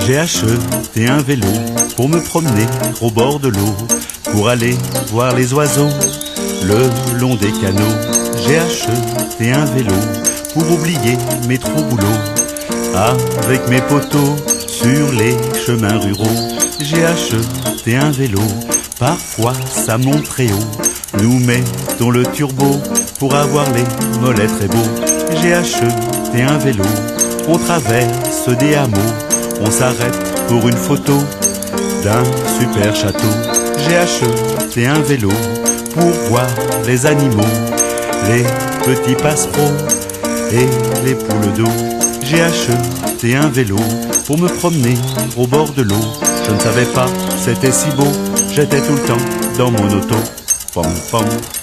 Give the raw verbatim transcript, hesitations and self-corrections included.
J'ai acheté un vélo pour me promener au bord de l'eau, pour aller voir les oiseaux le long des canaux. J'ai acheté un vélo pour oublier mes trop boulots, avec mes poteaux sur les chemins ruraux. J'ai acheté un vélo, parfois ça monte très haut. Nous mettons le turbo pour avoir les mollets très beaux. J'ai acheté un vélo, on traverse des hameaux, on s'arrête pour une photo d'un super château. J'ai acheté un vélo pour voir les animaux, les petits passereaux et les poules d'eau. J'ai acheté un vélo pour me promener au bord de l'eau. Je ne savais pas, c'était si beau, j'étais tout le temps dans mon auto. Pom, pom.